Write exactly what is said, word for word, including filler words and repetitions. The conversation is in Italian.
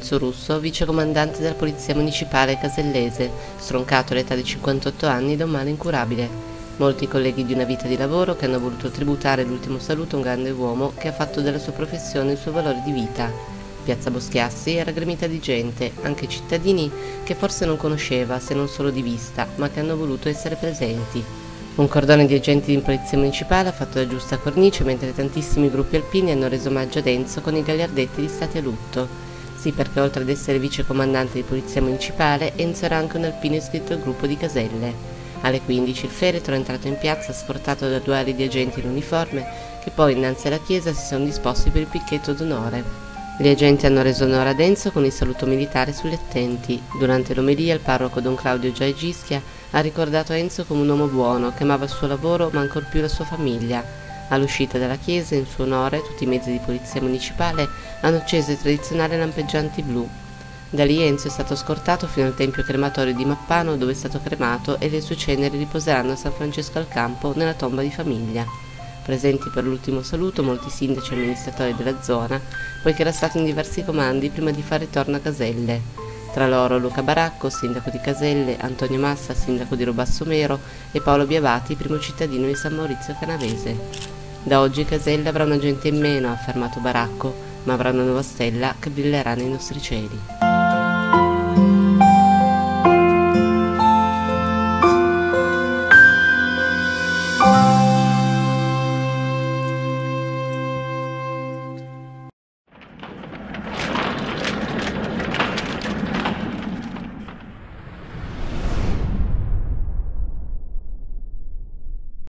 Enzo Russo, vicecomandante della Polizia Municipale Casellese, stroncato all'età di cinquantotto anni da un male incurabile. Molti colleghi di una vita di lavoro che hanno voluto tributare l'ultimo saluto a un grande uomo che ha fatto della sua professione il suo valore di vita. Piazza Boschiassi era gremita di gente, anche cittadini che forse non conosceva se non solo di vista, ma che hanno voluto essere presenti. Un cordone di agenti di polizia municipale ha fatto la giusta cornice mentre tantissimi gruppi alpini hanno reso omaggio ad Enzo con i gagliardetti di stati a lutto. Sì, perché oltre ad essere vicecomandante di polizia municipale, Enzo era anche un alpino iscritto al gruppo di Caselle. Alle quindici il feretro è entrato in piazza scortato da due ali di agenti in uniforme che poi innanzi alla chiesa si sono disposti per il picchetto d'onore. Gli agenti hanno reso onore ad Enzo con il saluto militare sugli attenti. Durante l'omelia il parroco Don Claudio Giaigischia ha ricordato Enzo come un uomo buono che amava il suo lavoro ma ancor più la sua famiglia. All'uscita dalla chiesa, in suo onore, tutti i mezzi di polizia municipale hanno acceso i tradizionali lampeggianti blu. Da lì Enzo è stato scortato fino al tempio crematorio di Mappano dove è stato cremato e le sue ceneri riposeranno a San Francesco al Campo nella tomba di famiglia. Presenti per l'ultimo saluto molti sindaci e amministratori della zona, poiché era stato in diversi comandi prima di fare ritorno a Caselle. Tra loro Luca Baracco, sindaco di Caselle, Antonio Massa, sindaco di Robassomero e Paolo Biavati, primo cittadino di San Maurizio Canavese. Da oggi Caselle avrà una gente in meno, ha affermato Baracco, ma avrà una nuova stella che brillerà nei nostri cieli.